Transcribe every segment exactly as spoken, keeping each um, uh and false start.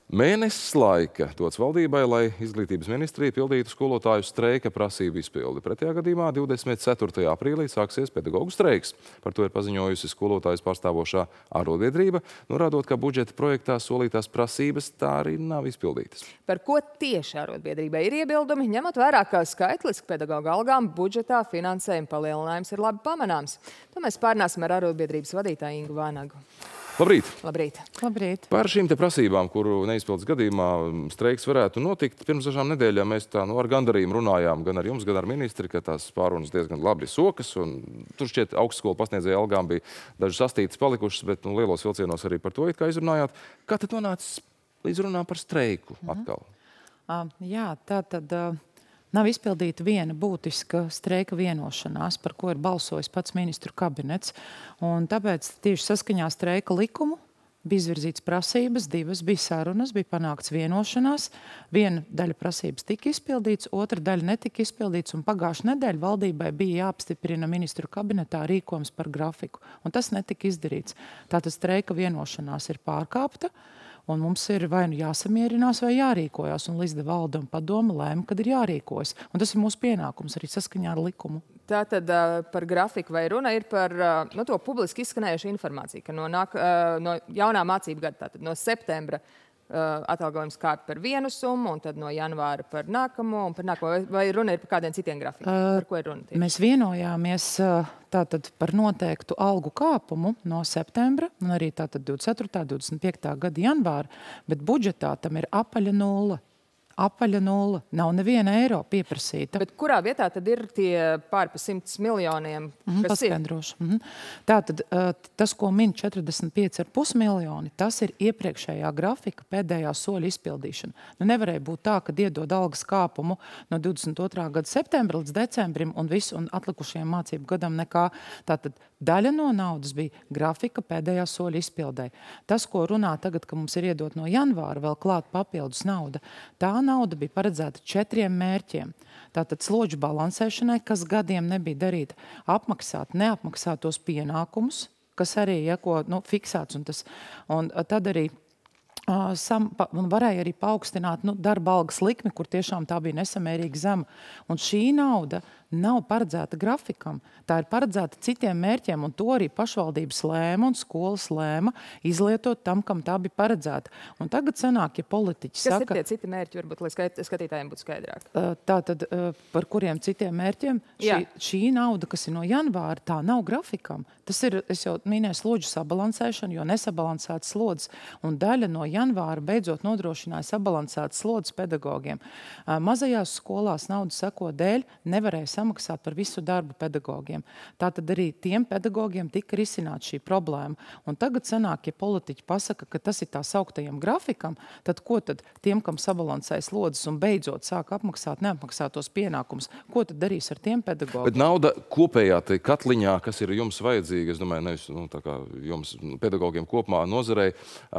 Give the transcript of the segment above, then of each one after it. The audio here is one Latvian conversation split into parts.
Mēnesis laika dots valdībai, lai izglītības ministrija pildītu skolotāju streika prasību izpildi. Pretējā gadījumā divdesmit ceturtajā aprīlī sāksies pedagoģu streiks. Par to ir paziņojusi skolotājus pārstāvošā arotbiedrība, norādot, ka budžeta projektā solītās prasības tā arī nav izpildītas. Par ko tieši arotbiedrībai ir iebildumi, ņemot vērā, ka skaitliski pedagoģu algām budžetā finansējuma palielinājums ir labi pamanāms. To mēs pārnāsim ar arotbiedrības vadītāju Ingu Vānagu. Labrīt! Labrīt! Labrīt! Par šīm te prasībām, kuru neizpildes gadījumā streiks varētu notikt, pirms dažām nedēļām mēs tā nu, ar gandarījumu runājām gan ar jums, gan ar ministri, ka tās pārunas diezgan labi sokas, un tur šķiet augstskolu pasniedzēju algām bija dažas sastītas palikušas, bet nu, lielos vilcienos arī par to it kā izrunājāt. Kā tad nonācis līdz runām par streiku atkal? Uh, jā, tā tad uh, nav izpildīta viena būtiska streika vienošanās, par ko ir balsojis pats ministru kabinets. Un tāpēc tieši saskaņā streika likumu bija izvirzīts prasības, divas bija sarunas, bija panākts vienošanās. Viena daļa prasības tika izpildīts, otra daļa netika izpildīts, un pagājušā nedēļa valdībai bija jāapstiprina ministru kabinetā rīkojums par grafiku. Un tas netika izdarīts. Tātad streika vienošanās ir pārkāpta. Un mums ir vai nu jāsamierinās, vai jārīkojās. Un Līsda valde un padome lēma, kad ir jārīkojas. Un tas ir mūsu pienākums arī saskaņā ar likumu. Tātad par grafiku vai runa ir par no to publiski izskanējušu informāciju, ka no, nāk, no jaunā mācību gada, tātad no septembra atalgojums kāp par vienu summu, un tad no janvāra par nākamo, un par nākamo, vai runa ir par kādiem citiem grafikiem? Par ko ir runa? Tieši? Mēs vienojāmies tātad par noteiktu algu kāpumu no septembra, un arī tātad divdesmit ceturtā, divdesmit piektā gada janvāra, bet budžetā tam ir apaļa nulle. Apaļa nulle. Nav neviena eiro pieprasīta. Bet kurā vietā tad ir tie pār pa simts miljoniem? Mm, paskaidrošu. Mm. Tātad tas, ko min četrdesmit pieci ar pus miljoni, tas ir iepriekšējā grafika pēdējā soļa izpildīšana. Nu, nevarēja būt tā, ka iedod algas kāpumu no divdesmit otrā gada septembra līdz decembrim un visu un atlikušajiem mācību gadam nekā. Tātad daļa no naudas bija grafika pēdējā soļa izpildē. Tas, ko runā tagad, ka mums ir iedot no janvāra vēl klāt papildus nauda, tā nauda bija paredzēta četriem mērķiem. Tātad slodžu balansēšanai, kas gadiem nebija darīta, apmaksāt neapmaksātos pienākumus, kas arī ja, ko, nu, fiksēts, un, tas, un tad arī uh, sam, pa, un varēja arī paaugstināt nu, darba algas likmi, kur tiešām tā bija nesamērīgi zema. Un šī nauda nav paredzēta grafikam, tā ir paredzēta citiem mērķiem, un to arī pašvaldības lēma un skolas lēma izlietot tam, kam tā bija paredzēta. Un tagad sanāk, ja politiķi Kas saka... Kas ir tie citi mērķi, varbūt, lai skatītājiem būtu skaidrāk? Tātad, par kuriem citiem mērķiem? Šī, šī nauda, kas ir no janvāra, tā nav grafikam. Tas ir, es jau minēju, slodžu sabalansēšanu, jo nesabalansētas slodzes. Un daļa no janvāra beidzot nodrošināja sabalansētas slodzes pedagogiem. Mazajās skolās naudas seko dēļ nevarēja samaksāt par visu darbu pedagogiem. Tātad arī tiem pedagogiem tika risināta šī problēma. Un tagad sanāk, ja politiķi pasaka, ka tas ir tā sauktajam grafikam, tad ko tad tiem, kam sabalansēja slodzes un beidzot sāk apmaksāt neapmaksātos pienākumus, ko tad darīs ar tiem pedagogiem? Bet nauda kopējā tai katliņā, kas ir jums vajadzīga, es domāju, nevis nu, tā kā jums pedagogiem kopumā nozarei,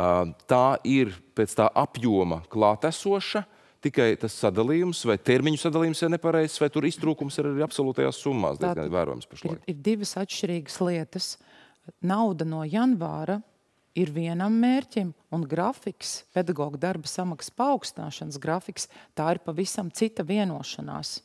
tā ir pēc tā apjoma klātesoša, tikai tas sadalījums vai termiņu sadalījums ir nepareizs, vai tur iztrūkums ir arī absolūtajās summās diezgan vērojams pašlaik? Ir, ir divas atšķirīgas lietas. Nauda no janvāra ir vienam mērķim, un grafiks, pedagoga darba samaksas paaugstināšanas grafiks, tā ir pavisam cita vienošanās.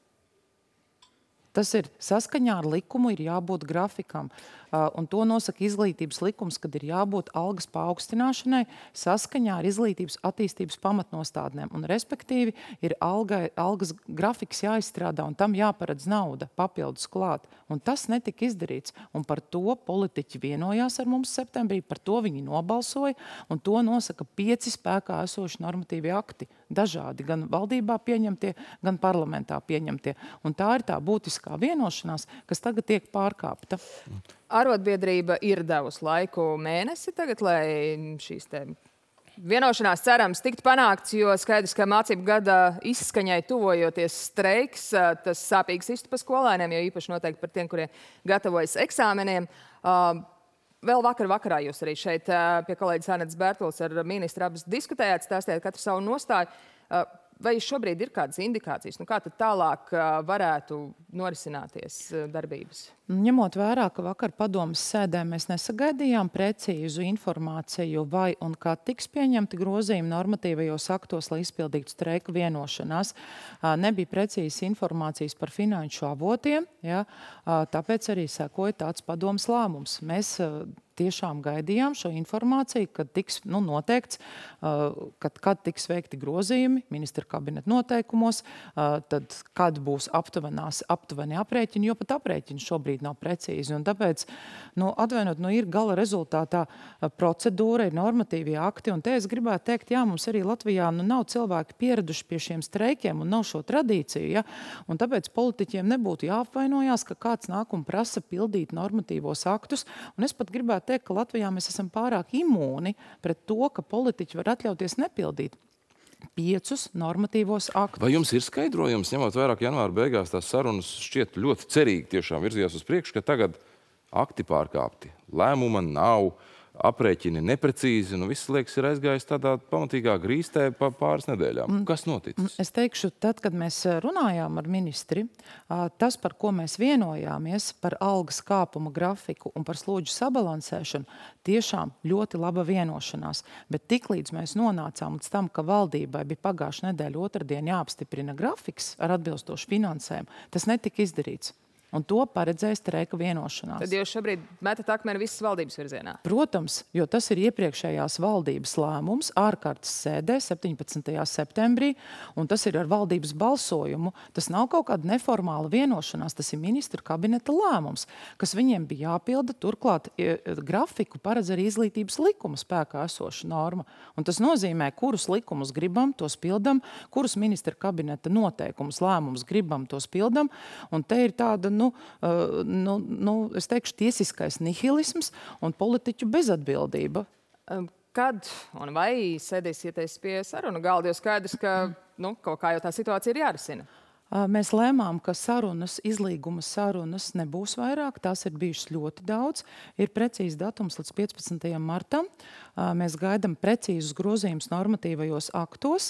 Tas ir saskaņā ar likumu ir jābūt grafikam. Uh, un to nosaka izglītības likums, kad ir jābūt algas paaugstināšanai saskaņā ar izglītības attīstības pamatnostādnēm. Un respektīvi ir algai, algas grafiks jāizstrādā un tam jāparedz nauda papildus klāt. Un tas netika izdarīts. Un par to politiķi vienojās ar mums septembrī, par to viņi nobalsoja, un to nosaka pieci spēkā esoši normatīvi akti. Dažādi, gan valdībā pieņemtie, gan parlamentā pieņemtie. Un tā ir tā būtiskā vienošanās, kas tagad tiek pārkāpta. Arotbiedrība ir devusi laiku mēnesi tagad, lai šīs te vienošanās cerams tikt panākts, jo skaidrs, ka mācību gada izskaņai tuvojoties streiks, tas sāpīgs istu pa skolēniem, jo īpaši noteikti par tiem, kuriem gatavojas eksāmeniem. Vēl vakar vakarā jūs arī šeit pie kolēģis Annetes Bērtules ar ministru abas diskutējāt, stāstījāt katru savu nostāju. vai šobrīd ir kādas indikācijas? Nu, kā tad tālāk varētu norisināties darbības? Ņemot vērā, ka vakar padomas sēdē mēs nesagaidījām precīzu informāciju, vai un kā tiks pieņemti grozījumi normatīvajos aktos, lai izpildītu streiku vienošanās, nebija precīzas informācijas par finanšu avotiem, ja, tāpēc arī sekoja tāds padomas lēmums. Mēs tiešām gaidījām šo informāciju, kad tiks nu, noteikts, kad, kad tiks veikti grozījumi ministra kabineta noteikumos, tad kad būs aptuvenās, aptuveni aprēķini, jo pat aprēķini šobrīd nav precīzi. Un tāpēc, nu, atvainot, nu, ir gala rezultātā procedūra, ir normatīvie akti, un te es gribētu teikt, jā, mums arī Latvijā nu, nav cilvēki pieraduši pie šiem streikiem un nav šo tradīciju, ja? Un tāpēc politiķiem nebūtu jāapvainojās, ka kāds nāk un prasa pildīt normatīvos aktus, un es pat gribētu teikt, ka Latvijā mēs esam pārāk imūni pret to, ka politiķi var atļauties nepildīt piecus normatīvos aktus. Vai jums ir skaidrojums, ņemot vairāk janvāra beigās tās sarunas šķiet ļoti cerīgi tiešām virzījās uz priekšu, ka tagad akti pārkāpti, lēmuma nav, aprēķini neprecīzi, nu viss liekas ir aizgājis tādā pamatīgā grīstē pa pāris nedēļām. Kas noticis? Es teikšu, tad, kad mēs runājām ar ministri, tas, par ko mēs vienojāmies, par algas kāpuma grafiku un par slodžu sabalansēšanu, tiešām ļoti laba vienošanās. Bet tiklīdz mēs nonācām līdz tam, ka valdībai bija pagājušā nedēļa otrdien jāapstiprina grafiks ar atbilstošu finansējumu, tas netika izdarīts. Un to paredzēja streika vienošanās. Tad jūs šobrīd metat akmeni visas valdības virzienā? Protams, jo tas ir iepriekšējās valdības lēmums ārkārtas sēdē septiņpadsmitajā septembrī, un tas ir ar valdības balsojumu. Tas nav kaut kāda neformāla vienošanās, tas ir ministra kabineta lēmums, kas viņiem bija jāpilda. Turklāt grafiku paredz arī izglītības likuma spēkā esoša norma. Un tas nozīmē, kurus likumus gribam, tos pildam, kurus ministra kabineta noteikumus, lēmumus gribam, tos pildam. Un te ir tāda, nu, nu, nu, es teikšu, tiesiskais nihilisms un politiķu bezatbildība. Kad un vai sēdīsieties pie sarunu galda, jo skaidrs, ka nu, kaut kā jau tā situācija ir jārisina? Mēs lēmām, ka sarunas, izlīguma sarunas nebūs vairāk, tās ir bijušas ļoti daudz. Ir precīzi datums līdz piecpadsmitajam martam. Mēs gaidām precīzus grozījumus normatīvajos aktos.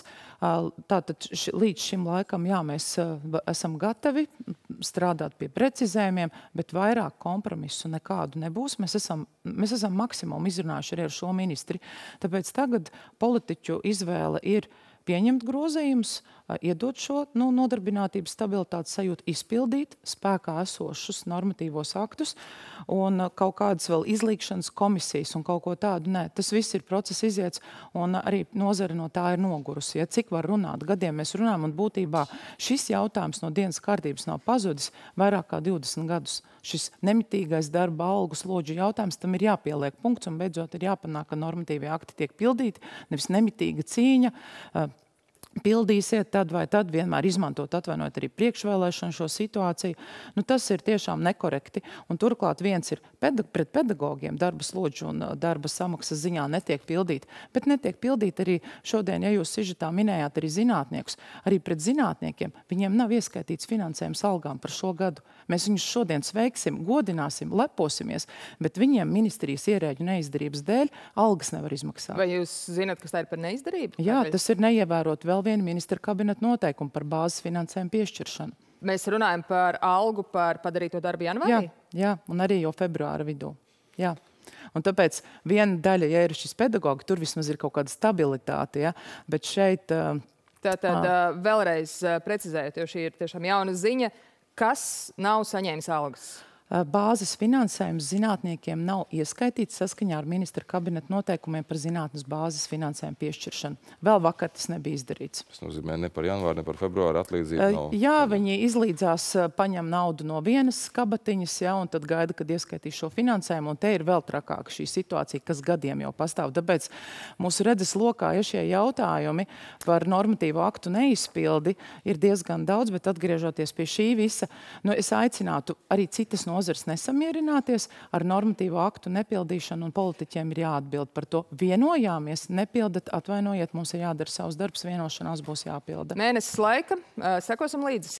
Tātad š, līdz šim laikam, jā, mēs esam gatavi strādāt pie precizējumiem, bet vairāk kompromisu nekādu nebūs. Mēs esam, mēs esam maksimumu izrunājuši arī ar šo ministri. Tāpēc tagad politiķu izvēle ir pieņemt grozījumus, iedot šo nu, nodarbinātības stabilitātes sajūtu, izpildīt spēkā esošus normatīvos aktus un kaut kādas vēl izlīgšanas komisijas un kaut ko tādu. Nē, tas viss ir process iziets un arī nozare no tā ir nogurusi. Ja, cik var runāt? Gadiem mēs runājam un būtībā šis jautājums no dienas kārtības nav pazudis vairāk kā divdesmit gadus. Šis nemitīgais darba algu slodžu jautājums, tam ir jāpieliek punkts un beidzot ir jāpanāk, ka normatīvie akti tiek pildīti, nevis nemitīga cīņa. Pildīsiet tad vai tad, vienmēr izmantot, atvainojot arī priekšvēlēšanu šo situāciju. Nu, tas ir tiešām nekorekti. Un turklāt viens ir pedag pret pedagogiem darba slodžu un darba samaksas ziņā netiek pildīt, bet netiek pildīt arī šodien, ja jūs sižetā minējāt arī zinātniekus, arī pret zinātniekiem viņiem nav ieskaitīts finansējums algām par šo gadu. Mēs viņus šodien sveiksim, godināsim, leposimies, bet viņiem ministrijas ierēģu neizdarības dēļ algas nevar izmaksāt. Vai jūs zināt, kas tā ir par neizdarību? Jā, tas ir neievērot vēl vienu ministra kabineta noteikumu par bāzes finansējumu piešķiršanu. Mēs runājam par algu, par padarīto darbu janvārī? Jā, jā, un arī jau februāra vidū. Jā. Un tāpēc viena daļa, ja ir šis pedagogi, tur vismaz ir kaut kāda stabilitāte, ja? Bet šeit... Tātad vēlreiz precizējot, jo šī ir tiešām jauna ziņa, kas nav saņēmis algas? Bāzes finansējums zinātniekiem nav ieskaitīts saskaņā ar ministra kabineta noteikumiem par zinātnes bāzes finansējumu piešķiršanu. Vēl vakar tas nebija izdarīts. Tas nozīmē ne par janvāru, ne par februāru atlīdzību nav. Jā, viņi izlīdzās, paņem naudu no vienas kabatiņas, jā, un tad gaida, kad ieskaitīs šo finansējumu, un te ir vēl trakāka šī situācija, kas gadiem jau pastāv. Tāpēc mūsu redzes lokā, ja šie jautājumi par normatīvo aktu neizpildi ir diezgan daudz, bet atgriežoties pie šī visa, nu, es aicinātu arī citas no nozars nesamierināties ar normatīvo aktu nepildīšanu un politiķiem ir jāatbild par to. Vienojāmies, nepildat, atvainojiet, mums ir jādara savs darbs, vienošanās būs jāpilda. Mēnesis laika, sekosim līdzi.